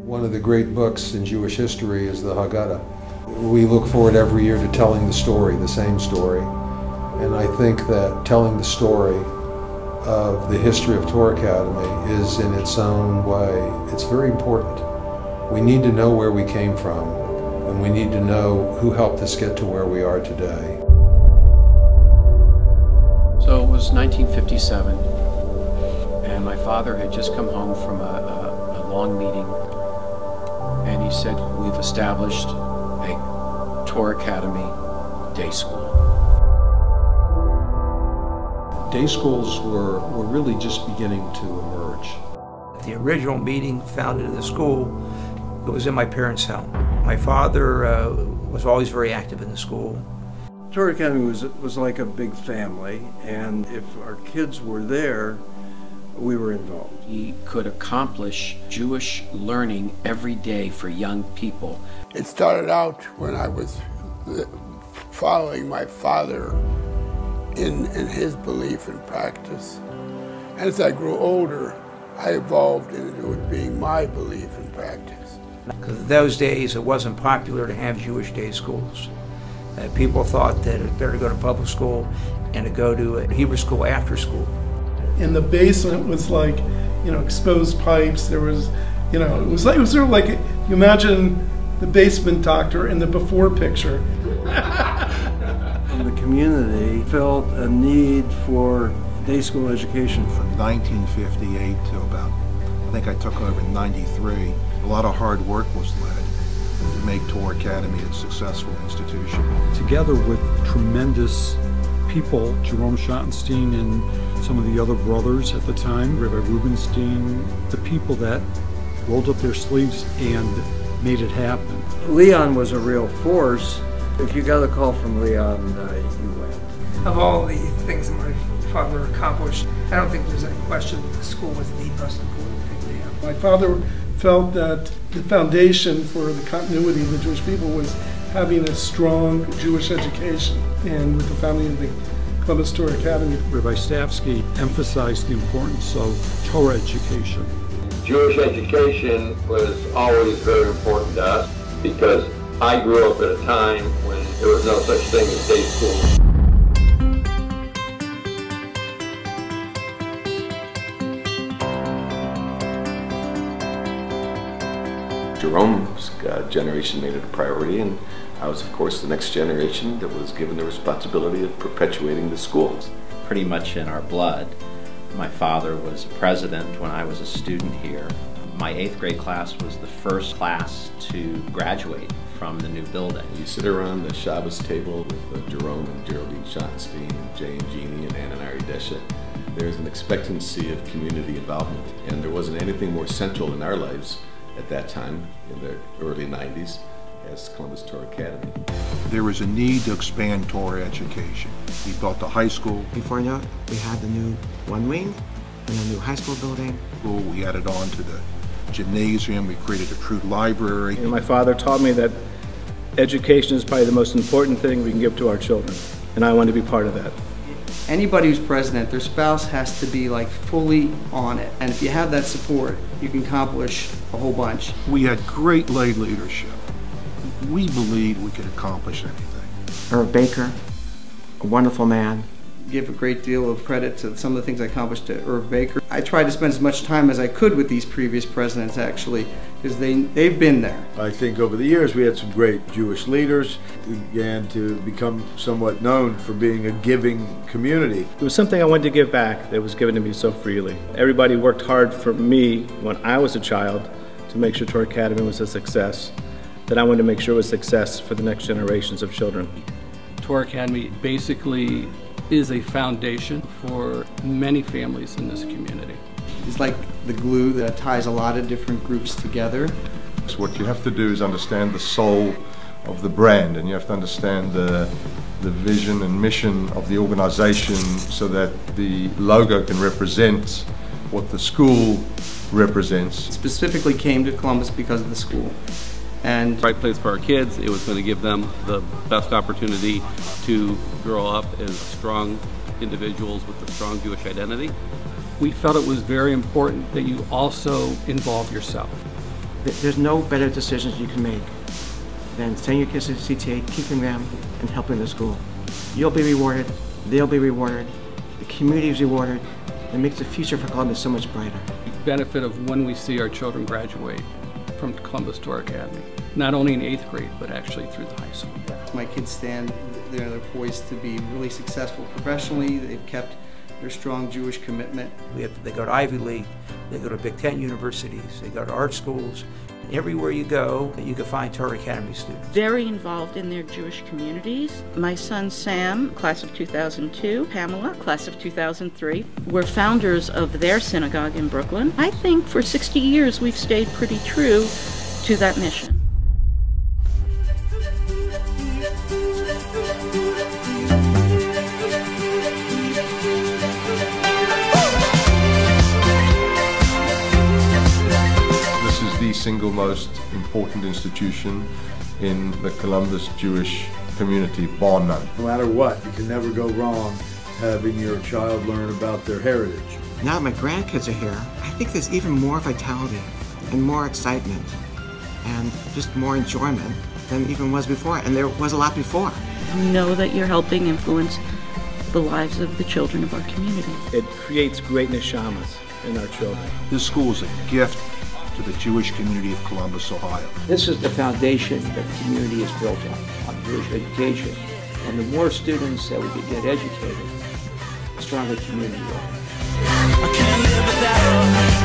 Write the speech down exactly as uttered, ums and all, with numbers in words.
One of the great books in Jewish history is the Haggadah. We look forward every year to telling the story, the same story. And I think that telling the story of the history of Torah Academy is in its own way, it's very important. We need to know where we came from, and we need to know who helped us get to where we are today. So it was nineteen fifty-seven, and my father had just come home from a, a, a long meeting, and he said, we've established a Torah Academy day school. Day schools were, were really just beginning to emerge. The original meeting founded the school, it was in my parents' home. My father uh, was always very active in the school. Torah Academy was, was like a big family, and if our kids were there, we were involved. He could accomplish Jewish learning every day for young people. It started out when I was following my father in, in his belief and practice. As I grew older, I evolved into it being my belief and practice. Because in those days, it wasn't popular to have Jewish day schools. Uh, people thought that it was better to go to public school and to go to a Hebrew school after school. In the basement was like, you know, exposed pipes. There was, you know, it was like, it was sort of like, you imagine the basement doctor in the before picture. The community felt a need for day school education. From nineteen fifty-eight to about, I think I took over in ninety-three, a lot of hard work was led to make Torah Academy a successful institution. Together with tremendous people, Jerome Schottenstein and some of the other brothers at the time, Rabbi Rubenstein, the people that rolled up their sleeves and made it happen. Leon was a real force. If you got a call from Leon, uh, you went. Of all the things that my father accomplished, I don't think there's any question that the school was the most important thing to him. My father felt that the foundation for the continuity of the Jewish people was having a strong Jewish education. And with the founding of the Columbus Torah Academy, Rabbi Stavsky emphasized the importance of Torah education. Jewish education was always very important to us because I grew up at a time when there was no such thing as day school. Jerome's uh, generation made it a priority, and I was, of course, the next generation that was given the responsibility of perpetuating the schools. Pretty much in our blood. My father was a president when I was a student here. My eighth grade class was the first class to graduate from the new building. You sit around the Shabbos table with uh, Jerome and Geraldine Schottenstein and Jay and Jeannie and Ann and Ari Desha. There's an expectancy of community involvement, and there wasn't anything more central in our lives at that time, in the early nineties, as Columbus Torah Academy. There was a need to expand Torah education. We built the high school. Before that, we had the new one wing and the new high school building. We added on to the gymnasium. We created a true library. And my father taught me that education is probably the most important thing we can give to our children, and I want to be part of that. Anybody who's president, their spouse has to be like fully on it. And if you have that support, you can accomplish a whole bunch. We had great lay leadership. We believed we could accomplish anything. Irv Baker, a wonderful man. Give a great deal of credit to some of the things I accomplished to Irv Baker. I tried to spend as much time as I could with these previous presidents, actually, because they, they've been there. I think over the years we had some great Jewish leaders. We began to become somewhat known for being a giving community. It was something I wanted to give back that was given to me so freely. Everybody worked hard for me when I was a child to make sure Torah Academy was a success, that I wanted to make sure it was a success for the next generations of children. Torah Academy basically is a foundation for many families in this community. It's like the glue that ties a lot of different groups together. So what you have to do is understand the soul of the brand, and you have to understand the, the vision and mission of the organization so that the logo can represent what the school represents. Specifically came to Columbus because of the school. And right place for our kids. It was going to give them the best opportunity to grow up as strong individuals with a strong Jewish identity. We felt it was very important that you also involve yourself. There's no better decisions you can make than sending your kids to C T A, keeping them, and helping the school. You'll be rewarded, they'll be rewarded, the community is rewarded. It makes the future for Columbus so much brighter. The benefit of when we see our children graduate from Columbus Torah Academy, not only in eighth grade, but actually through the high school. My kids stand, they're, they're poised to be really successful professionally. They've kept their strong Jewish commitment. We have, they go to Ivy League, they go to Big Ten universities, they go to art schools. Everywhere you go, you can find Torah Academy students. Very involved in their Jewish communities. My son Sam, class of two thousand two, Pamela, class of two thousand three, were founders of their synagogue in Brooklyn. I think for sixty years we've stayed pretty true to that mission. The single most important institution in the Columbus Jewish community, bar none. No matter what, you can never go wrong having your child learn about their heritage. Now that my grandkids are here, I think there's even more vitality and more excitement and just more enjoyment than even was before, and there was a lot before. You know that you're helping influence the lives of the children of our community. It creates great neshamas in our children. This school is a gift to the Jewish community of Columbus, Ohio. This is the foundation that the community is built on, on Jewish education. And the more students that we can get educated, the stronger the community will be.